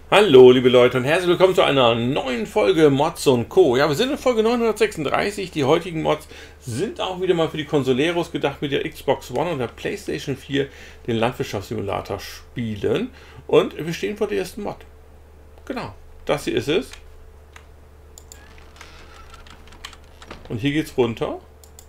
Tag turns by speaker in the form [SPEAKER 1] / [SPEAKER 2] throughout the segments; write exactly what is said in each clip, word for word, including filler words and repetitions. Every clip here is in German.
[SPEAKER 1] Hallo liebe Leute und herzlich willkommen zu einer neuen Folge Mods und Co. Ja, wir sind in Folge neunhundertsechsunddreißig. Die heutigen Mods sind auch wieder mal für die Consoleros gedacht, mit der Xbox One und der PlayStation vier den Landwirtschaftssimulator spielen. Und wir stehen vor der ersten Mod. Genau, das hier ist es. Und hier geht's runter.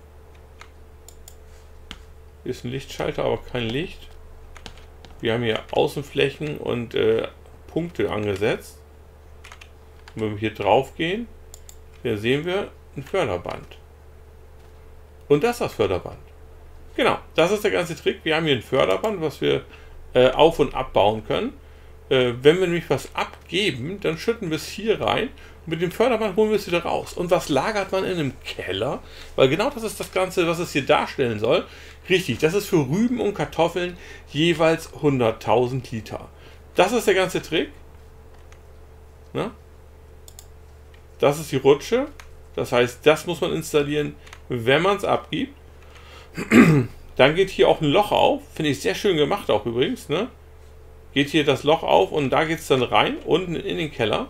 [SPEAKER 1] Hier ist ein Lichtschalter, aber kein Licht. Wir haben hier Außenflächen und äh, Punkte angesetzt. Und wenn wir hier drauf gehen, hier sehen wir ein Förderband. Und das ist das Förderband. Genau, das ist der ganze Trick. Wir haben hier ein Förderband, was wir äh, auf- und abbauen können. Äh, wenn wir nämlich was abgeben, dann schütten wir es hier rein. Und mit dem Förderband holen wir es wieder raus. Und was lagert man in einem Keller? Weil genau das ist das Ganze, was es hier darstellen soll. Richtig, das ist für Rüben und Kartoffeln jeweils hunderttausend Liter. Das ist der ganze Trick. Na? Das ist die Rutsche. Das heißt, das muss man installieren, wenn man es abgibt. Dann geht hier auch ein Loch auf. Finde ich sehr schön gemacht auch übrigens. Ne? Geht hier das Loch auf und da geht es dann rein, unten in den Keller.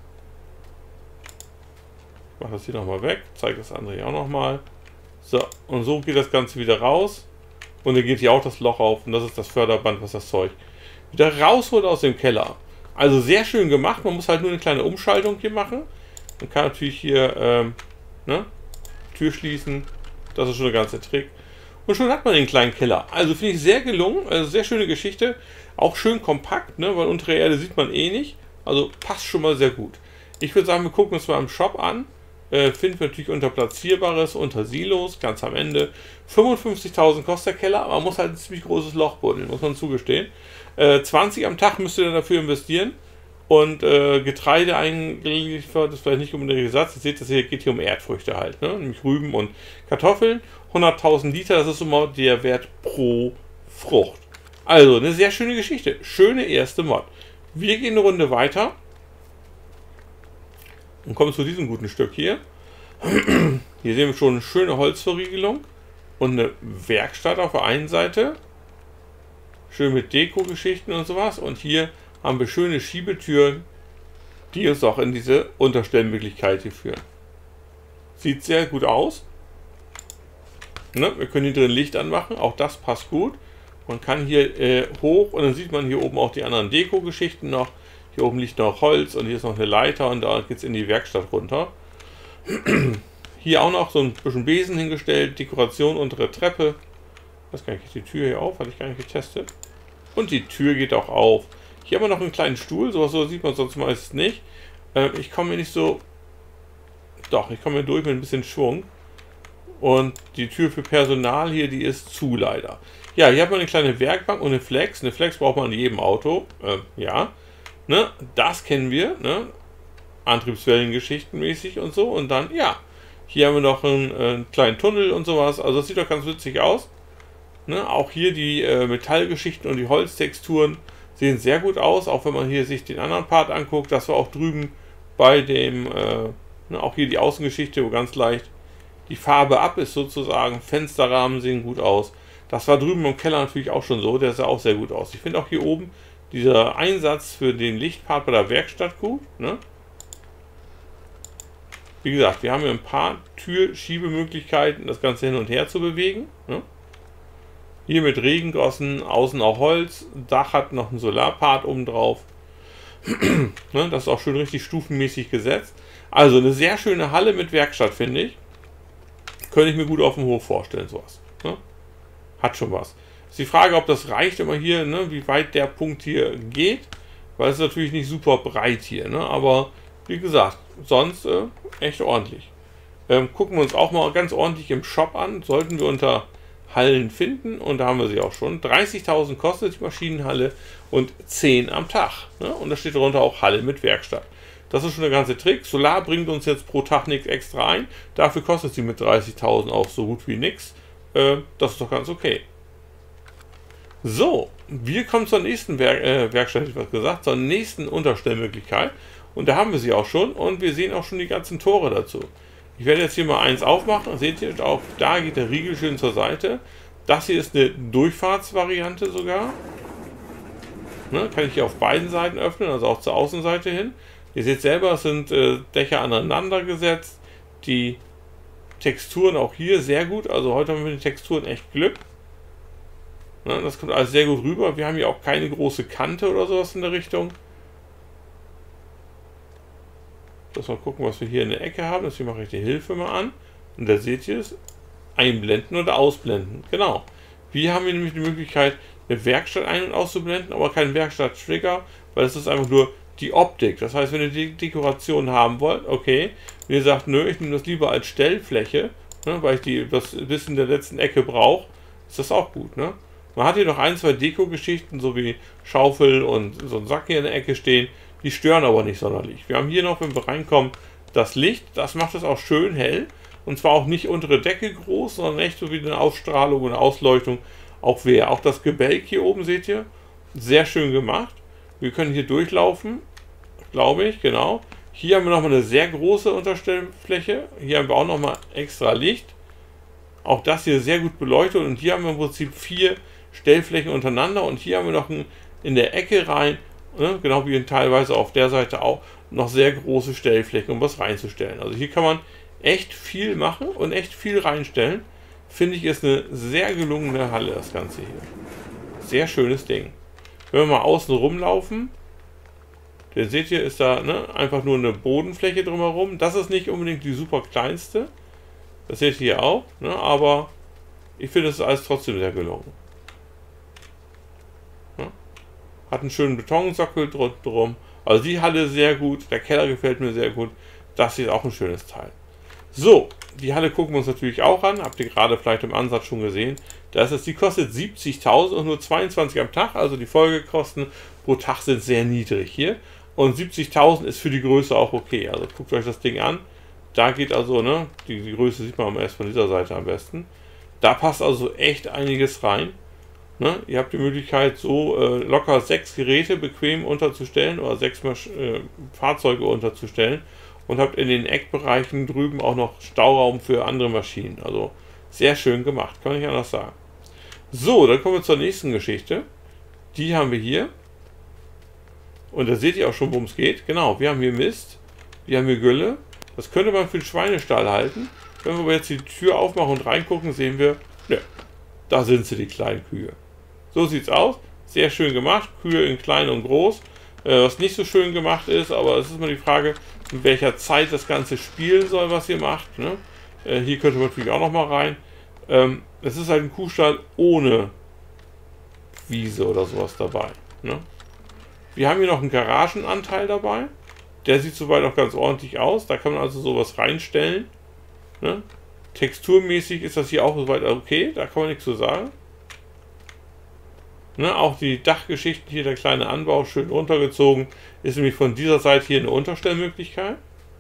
[SPEAKER 1] Ich mache das hier nochmal weg. Zeige das andere hier auch nochmal. So, und so geht das Ganze wieder raus. Und dann geht hier auch das Loch auf und das ist das Förderband, was das Zeug wieder rausholt aus dem Keller. Also sehr schön gemacht. Man muss halt nur eine kleine Umschaltung hier machen. Man kann natürlich hier ähm, ne, Tür schließen. Das ist schon der ganze Trick. Und schon hat man den kleinen Keller. Also finde ich sehr gelungen. Also sehr schöne Geschichte. Auch schön kompakt, ne, weil untere Erde sieht man eh nicht. Also passt schon mal sehr gut. Ich würde sagen, wir gucken uns mal im Shop an. Äh, finden wir natürlich unter Platzierbares, unter Silos, ganz am Ende. fünfundfünfzigtausend kostet der Keller, aber man muss halt ein ziemlich großes Loch buddeln, muss man zugestehen. Äh, zwanzig am Tag müsst ihr dafür investieren. Und äh, Getreide eingeliefert, das ist vielleicht nicht unbedingt der Satz. Ihr seht, das hier geht hier um Erdfrüchte halt, ne? Nämlich Rüben und Kartoffeln. hunderttausend Liter, das ist immer der Wert pro Frucht. Also eine sehr schöne Geschichte. Schöne erste Mod. Wir gehen eine Runde weiter. Und kommen zu diesem guten Stück hier. Hier sehen wir schon eine schöne Holzverriegelung und eine Werkstatt auf der einen Seite. Schön mit Deko-Geschichten und sowas. Und hier haben wir schöne Schiebetüren, die uns auch in diese Unterstellmöglichkeit hier führen. Sieht sehr gut aus. Ne? Wir können hier drin Licht anmachen, auch das passt gut. Man kann hier äh, hoch und dann sieht man hier oben auch die anderen Deko-Geschichten noch. Hier oben liegt noch Holz und hier ist noch eine Leiter und da geht es in die Werkstatt runter. Hier auch noch so ein bisschen Besen hingestellt, Dekoration untere Treppe. Was kann ich die Tür hier auf? Hatte ich gar nicht getestet. Und die Tür geht auch auf. Hier haben wir noch einen kleinen Stuhl, sowas so sieht man sonst meistens nicht. Ähm, ich komme hier nicht so... Doch, ich komme hier durch mit ein bisschen Schwung. Und die Tür für Personal hier, die ist zu leider. Ja, hier hat man eine kleine Werkbank und eine Flex. Eine Flex braucht man in jedem Auto. Ähm, ja. Ne, das kennen wir, ne? Antriebswellengeschichten mäßig und so. Und dann, ja, hier haben wir noch einen, äh, einen kleinen Tunnel und sowas. Also das sieht doch ganz witzig aus. Ne? Auch hier die äh, Metallgeschichten und die Holztexturen sehen sehr gut aus. Auch wenn man hier sich den anderen Part anguckt. Das war auch drüben bei dem, äh, ne, auch hier die Außengeschichte, wo ganz leicht die Farbe ab ist sozusagen. Fensterrahmen sehen gut aus. Das war drüben im Keller natürlich auch schon so. Der sah auch sehr gut aus. Ich finde auch hier oben dieser Einsatz für den Lichtpart bei der Werkstatt gut. Ne? Wie gesagt, wir haben hier ein paar Türschiebemöglichkeiten, das Ganze hin und her zu bewegen. Ne? Hier mit Regengossen, außen auch Holz. Dach hat noch einen Solarpart oben drauf. Ne? Das ist auch schön richtig stufenmäßig gesetzt. Also eine sehr schöne Halle mit Werkstatt, finde ich. Könnte ich mir gut auf dem Hof vorstellen, sowas. Ne? Hat schon was. Ist die Frage, ob das reicht immer hier, ne, wie weit der Punkt hier geht, weil es ist natürlich nicht super breit hier, ne, aber wie gesagt, sonst äh, echt ordentlich. Ähm, gucken wir uns auch mal ganz ordentlich im Shop an, sollten wir unter Hallen finden und da haben wir sie auch schon. dreißigtausend kostet die Maschinenhalle und zehn am Tag, ne, und da steht darunter auch Halle mit Werkstatt. Das ist schon der ganze Trick. Solar bringt uns jetzt pro Tag nichts extra ein, dafür kostet sie mit dreißigtausend auch so gut wie nichts. Äh, das ist doch ganz okay. So, wir kommen zur nächsten Werk äh, Werkstatt, hätte ich was gesagt, zur nächsten Unterstellmöglichkeit. Und da haben wir sie auch schon und wir sehen auch schon die ganzen Tore dazu. Ich werde jetzt hier mal eins aufmachen. Seht ihr, auch da geht der Riegel schön zur Seite. Das hier ist eine Durchfahrtsvariante sogar. Ne, kann ich hier auf beiden Seiten öffnen, also auch zur Außenseite hin. Ihr seht selber, es sind äh, Dächer aneinander gesetzt. Die Texturen auch hier sehr gut. Also heute haben wir mit den Texturen echt Glück. Ne, das kommt alles sehr gut rüber. Wir haben hier auch keine große Kante oder sowas in der Richtung. Lass mal gucken, was wir hier in der Ecke haben. Deswegen mache ich die Hilfe mal an. Und da seht ihr es. Einblenden oder ausblenden. Genau. Wir haben hier nämlich die Möglichkeit, eine Werkstatt ein- und auszublenden, aber keinen Werkstatt-Trigger, weil es ist einfach nur die Optik. Das heißt, wenn ihr die Dekoration haben wollt, okay, wenn ihr sagt, nö, ich nehme das lieber als Stellfläche, ne, weil ich die das bis in der letzten Ecke brauche, ist das auch gut. Ne? Man hat hier noch ein, zwei Deko-Geschichten, so wie Schaufel und so ein Sack hier in der Ecke stehen, die stören aber nicht sonderlich. Wir haben hier noch, wenn wir reinkommen, das Licht, das macht es auch schön hell. Und zwar auch nicht untere Decke groß, sondern echt so wie eine Ausstrahlung und Ausleuchtung auch wäre. Auch das Gebälk hier oben seht ihr, sehr schön gemacht. Wir können hier durchlaufen, glaube ich, genau. Hier haben wir nochmal eine sehr große Unterstellfläche. Hier haben wir auch nochmal extra Licht. Auch das hier sehr gut beleuchtet. Und hier haben wir im Prinzip vier Stellflächen untereinander. Und hier haben wir noch ein, in der Ecke rein, ne, genau wie teilweise auf der Seite auch, noch sehr große Stellflächen, um was reinzustellen. Also hier kann man echt viel machen und echt viel reinstellen. Finde ich, ist eine sehr gelungene Halle, das Ganze hier. Sehr schönes Ding. Wenn wir mal außen rumlaufen, dann seht ihr, ist da ne, einfach nur eine Bodenfläche drumherum. Das ist nicht unbedingt die super kleinste. Das seht ihr hier auch. Ne, aber ich finde, es ist alles trotzdem sehr gelungen. Ja. Hat einen schönen Betonsockel drum. Also die Halle sehr gut. Der Keller gefällt mir sehr gut. Das hier ist auch ein schönes Teil. So, die Halle gucken wir uns natürlich auch an. Habt ihr gerade vielleicht im Ansatz schon gesehen. Das ist, die kostet siebzigtausend und nur zweiundzwanzig am Tag. Also die Folgekosten pro Tag sind sehr niedrig hier. Und siebzigtausend ist für die Größe auch okay. Also guckt euch das Ding an. Da geht also, ne, die, die Größe sieht man erst von dieser Seite am besten. Da passt also echt einiges rein. Ne? Ihr habt die Möglichkeit, so äh, locker sechs Geräte bequem unterzustellen oder sechs äh, Fahrzeuge unterzustellen. Und habt in den Eckbereichen drüben auch noch Stauraum für andere Maschinen. Also sehr schön gemacht, kann ich anders sagen. So, dann kommen wir zur nächsten Geschichte. Die haben wir hier. Und da seht ihr auch schon, worum es geht. Genau, wir haben hier Mist. Wir haben hier Gülle. Das könnte man für den Schweinestall halten. Wenn wir aber jetzt die Tür aufmachen und reingucken, sehen wir, ne, da sind sie, die kleinen Kühe. So sieht es aus. Sehr schön gemacht. Kühe in klein und groß. Äh, was nicht so schön gemacht ist, aber es ist mal die Frage, in welcher Zeit das Ganze spielen soll, was ihr macht. Ne? Äh, hier könnte man natürlich auch noch mal rein. Ähm, es ist halt ein Kuhstall ohne Wiese oder sowas dabei. Ne? Wir haben hier noch einen Garagenanteil dabei. Der sieht soweit auch ganz ordentlich aus. Da kann man also sowas reinstellen. Ne? Texturmäßig ist das hier auch soweit okay. Da kann man nichts zu sagen. Ne, auch die Dachgeschichten hier, der kleine Anbau, schön runtergezogen, ist nämlich von dieser Seite hier eine Unterstellmöglichkeit.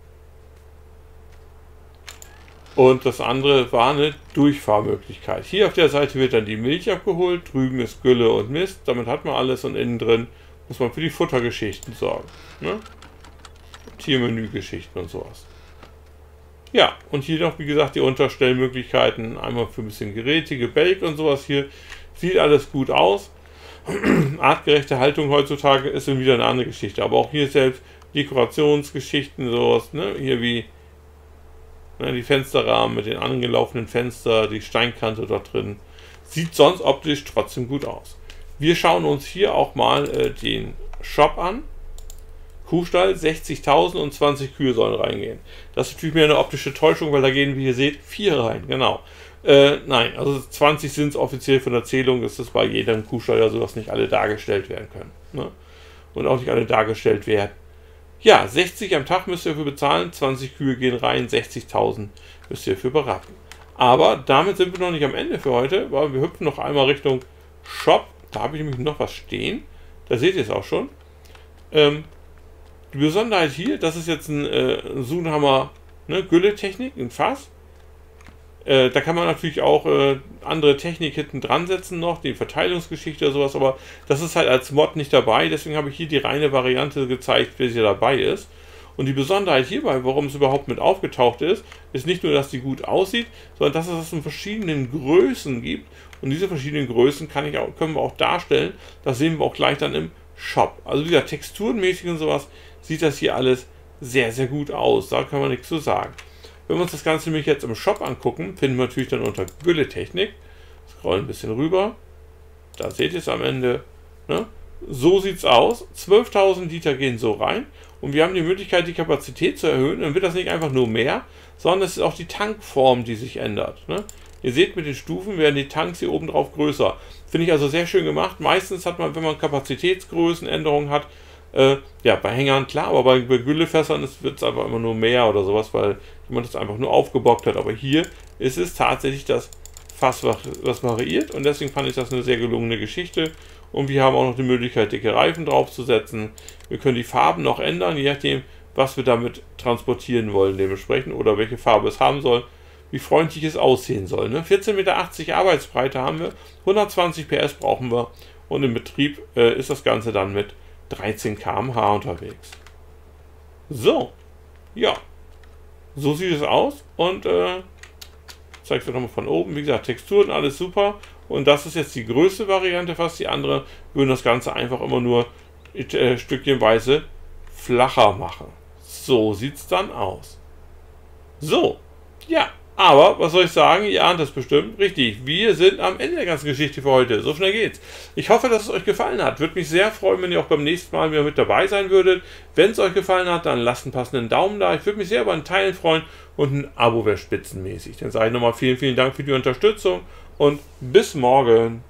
[SPEAKER 1] Und das andere war eine Durchfahrmöglichkeit. Hier auf der Seite wird dann die Milch abgeholt, drüben ist Gülle und Mist, damit hat man alles und innen drin muss man für die Futtergeschichten sorgen. Ne? Tiermenügeschichten und sowas. Ja, und hier noch, wie gesagt, die Unterstellmöglichkeiten, einmal für ein bisschen Geräte, Gebälk und sowas hier. Sieht alles gut aus. Artgerechte Haltung heutzutage ist dann wieder eine andere Geschichte. Aber auch hier selbst Dekorationsgeschichten, sowas, ne? Hier wie ne, die Fensterrahmen mit den angelaufenen Fenstern, die Steinkante dort drin. Sieht sonst optisch trotzdem gut aus. Wir schauen uns hier auch mal äh, den Shop an. Kuhstall, sechzigtausend und zwanzig Kühe sollen reingehen. Das ist natürlich mehr eine optische Täuschung, weil da gehen, wie ihr seht, vier rein. Genau. Äh, nein, also zwanzig sind es offiziell von der Zählung, ist es bei jedem Kuhstall ja so, dass nicht alle dargestellt werden können. Ne? Und auch nicht alle dargestellt werden. Ja, sechzig am Tag müsst ihr dafür bezahlen, zwanzig Kühe gehen rein, sechzigtausend müsst ihr dafür beraten. Aber damit sind wir noch nicht am Ende für heute, weil wir hüpfen noch einmal Richtung Shop. Da habe ich nämlich noch was stehen. Da seht ihr es auch schon. Ähm, die Besonderheit hier, das ist jetzt ein äh, Sunhammer ne, Gülle-Technik, ein Fass. Äh, da kann man natürlich auch äh, andere Technik hinten dran setzen noch, die Verteilungsgeschichte oder sowas, aber das ist halt als Mod nicht dabei, deswegen habe ich hier die reine Variante gezeigt, wie sie dabei ist. Und die Besonderheit hierbei, warum es überhaupt mit aufgetaucht ist, ist nicht nur, dass die gut aussieht, sondern dass es es in verschiedenen Größen gibt. Und diese verschiedenen Größen kann ich auch, können wir auch darstellen. Das sehen wir auch gleich dann im Shop. Also wieder texturenmäßig und sowas sieht das hier alles sehr, sehr gut aus. Da kann man nichts zu sagen. Wenn wir uns das Ganze nämlich jetzt im Shop angucken, finden wir natürlich dann unter Gülletechnik. Scrollen ein bisschen rüber. Da seht ihr es am Ende. Ne? So sieht es aus. zwölftausend Liter gehen so rein. Und wir haben die Möglichkeit, die Kapazität zu erhöhen. Dann wird das nicht einfach nur mehr, sondern es ist auch die Tankform, die sich ändert. Ne? Ihr seht, mit den Stufen werden die Tanks hier oben drauf größer. Finde ich also sehr schön gemacht. Meistens hat man, wenn man Kapazitätsgrößenänderungen hat, äh, ja, bei Hängern klar, aber bei, bei Güllefässern wird es einfach immer nur mehr oder sowas, weil jemand das einfach nur aufgebockt hat. Aber hier ist es tatsächlich das Fass, was variiert, und deswegen fand ich das eine sehr gelungene Geschichte. Und wir haben auch noch die Möglichkeit, dicke Reifen draufzusetzen. Wir können die Farben noch ändern, je nachdem, was wir damit transportieren wollen, dementsprechend, oder welche Farbe es haben soll, wie freundlich es aussehen soll. Ne? vierzehn Meter achtzig Arbeitsbreite haben wir, hundertzwanzig P S brauchen wir, und im Betrieb äh, ist das Ganze dann mit dreizehn Kilometer pro Stunde unterwegs. So, ja, so sieht es aus, und äh, ich zeige es euch nochmal von oben. Wie gesagt, Texturen, alles super, und das ist jetzt die größte Variante, fast die andere würden das Ganze einfach immer nur äh, stückchenweise flacher machen. So sieht es dann aus. So, ja, aber was soll ich sagen, ihr ahnt das bestimmt, richtig, wir sind am Ende der ganzen Geschichte für heute, so schnell geht's. Ich hoffe, dass es euch gefallen hat, würde mich sehr freuen, wenn ihr auch beim nächsten Mal wieder mit dabei sein würdet. Wenn es euch gefallen hat, dann lasst einen passenden Daumen da, ich würde mich sehr über ein Teilen freuen, und ein Abo wäre spitzenmäßig. Dann sage ich nochmal vielen, vielen Dank für die Unterstützung und bis morgen.